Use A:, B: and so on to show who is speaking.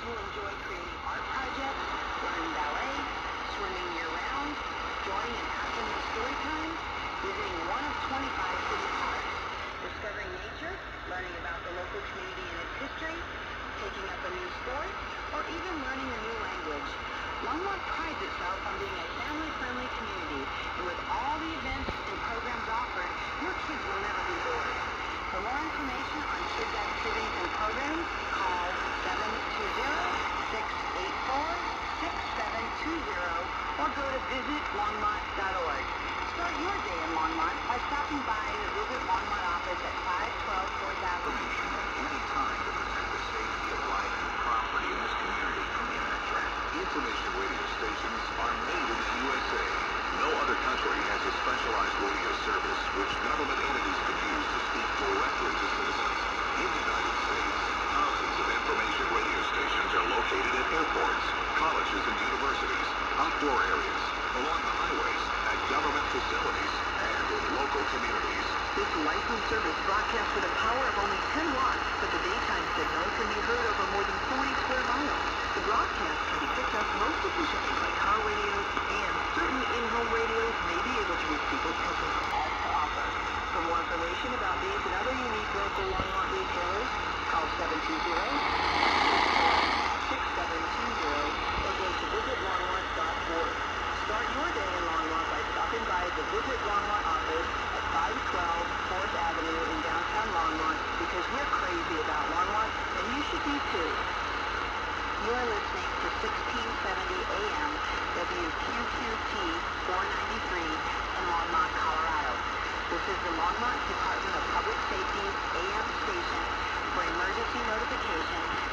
A: will enjoy creating art projects, learning ballet, swimming year-round, joining an afternoon story time, visiting one of 25 city parks, discovering nature, learning about the local community and its history, taking up a new sport, or even learning a new language. Longmont prides itself on being a family-friendly community, and with all the events and programs offered, your kids will never be bored. For more information on kids' activities and programs, call 720-684-6720 or go to visitlongmont.org. Start your day in Longmont by stopping by the Visit Longmont office at 512 4th Avenue.
B: At any time to protect the safety of life and property in this community from imminent threat. Information radio stations are made in the USA. No other country has a specialized radio service which government entities can use to speak directly to citizens. In the United States, thousands of information radio stations are located at airports, colleges and universities, outdoor areas, along the highways, at government facilities, and in local communities.
A: This licensed service broadcasts with a power of only 10 watts, but the daytime signal can be heard over more than 40 square miles. The broadcast can be picked up most efficiently by car radios, and certain in-home radios may be able to reach people touching has to offer. For more information about these and other unique local Longmont retailers, call 720-647-6720 or go to visitlongmont.org. Start your day in Longmont by stopping by the Visit Longmont office at 512 4th Avenue in downtown Longmont, because we're crazy about Longmont, and you should be too. You are listening to 1670 AM WQQT 493 in Longmont, Colorado. This is the Longmont Department of Public Safety's AM station for emergency notification